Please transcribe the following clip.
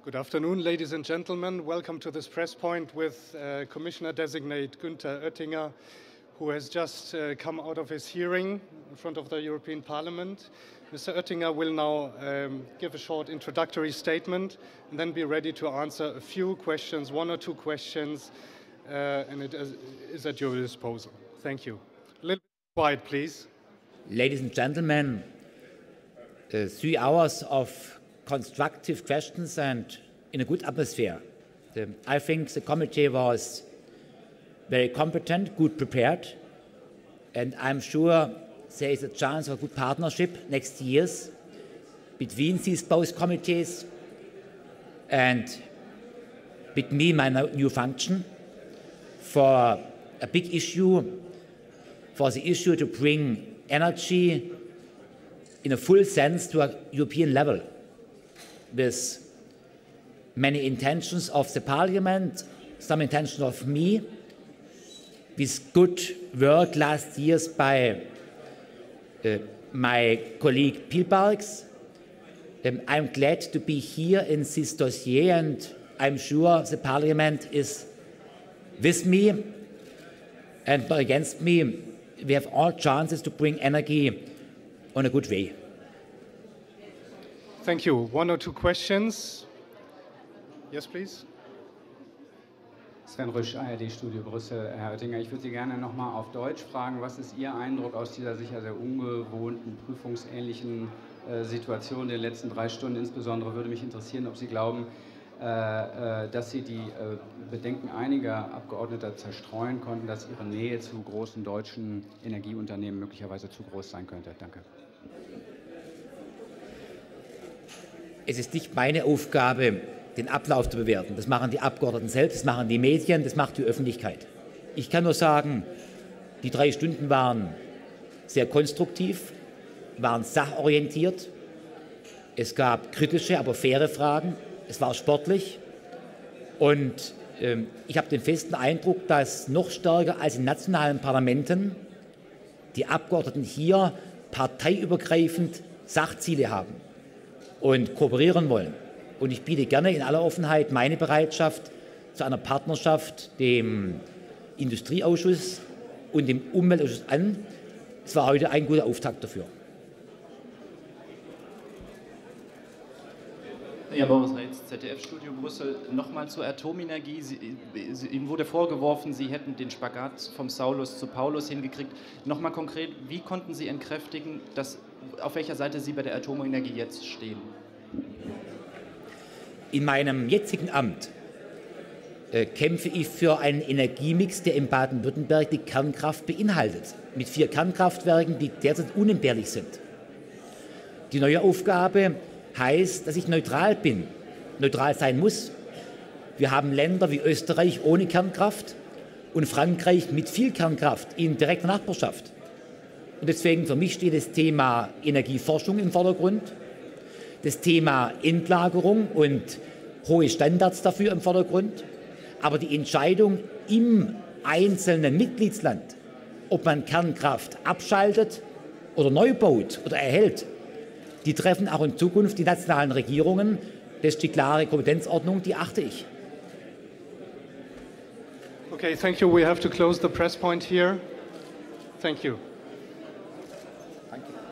Good afternoon, ladies and gentlemen. Welcome to this press point with Commissioner-designate Günther Oettinger, who has just come out of his hearing in front of the European Parliament. Mr. Oettinger will now give a short introductory statement and then be ready to answer a few questions, one or two questions, and it is at your disposal. Thank you. A little bit quiet, please. Ladies and gentlemen, 3 hours of constructive questions and in a good atmosphere. I think the committee was very competent, good prepared, and I'm sure there is a chance of a good partnership next years between these both committees and with me, my new function, for a big issue, for the issue to bring energy in a full sense to a European level, with many intentions of the Parliament, some intentions of me, with good work last year by my colleague Piebalgs. I'm glad to be here in this dossier, and I'm sure the Parliament is with me and not against me. We have all chances to bring energy on a good way. Thank you. One or two questions. Yes, please. Sven Rüsch, ARD-Studio Brüssel. Herr Oettinger, ich würde Sie gerne noch mal auf Deutsch fragen. Was ist Ihr Eindruck aus dieser sicher sehr ungewohnten, prüfungsähnlichen Situation der letzten 3 Stunden? Insbesondere würde mich interessieren, ob Sie glauben, dass Sie die Bedenken einiger Abgeordneter zerstreuen konnten, dass Ihre Nähe zu großen deutschen Energieunternehmen möglicherweise zu groß sein könnte. Danke. Es ist nicht meine Aufgabe, den Ablauf zu bewerten. Das machen die Abgeordneten selbst, das machen die Medien, das macht die Öffentlichkeit. Ich kann nur sagen, die 3 Stunden waren sehr konstruktiv, waren sachorientiert. Es gab kritische, aber faire Fragen. Es war sportlich. Und ich habe den festen Eindruck, dass noch stärker als in nationalen Parlamenten die Abgeordneten hier parteiübergreifend Sachziele haben und kooperieren wollen. Und ich biete gerne in aller Offenheit meine Bereitschaft zu einer Partnerschaft dem Industrieausschuss und dem Umweltausschuss an. Es war heute ein guter Auftakt dafür. Ja, Boris Reitz, ZDF-Studio Brüssel. Nochmal zur Atomenergie. Ihnen wurde vorgeworfen, Sie hätten den Spagat vom Saulus zu Paulus hingekriegt. Nochmal konkret, wie konnten Sie entkräftigen, auf welcher Seite Sie bei der Atomenergie jetzt stehen? In meinem jetzigen Amt kämpfe ich für einen Energiemix, der in Baden-Württemberg die Kernkraft beinhaltet, mit 4 Kernkraftwerken, die derzeit unentbehrlich sind. Die neue Aufgabe heißt, dass ich neutral bin, neutral sein muss. Wir haben Länder wie Österreich ohne Kernkraft und Frankreich mit viel Kernkraft in direkter Nachbarschaft. Und deswegen für mich steht das Thema Energieforschung im Vordergrund, das Thema Endlagerung und hohe Standards dafür im Vordergrund. Aber die Entscheidung im einzelnen Mitgliedsland, ob man Kernkraft abschaltet oder neu baut oder erhält, die treffen auch in Zukunft die nationalen Regierungen. Das ist die klare Kompetenzordnung, die achte ich. Okay, thank you. We have to close the press point here. Thank you. Danke.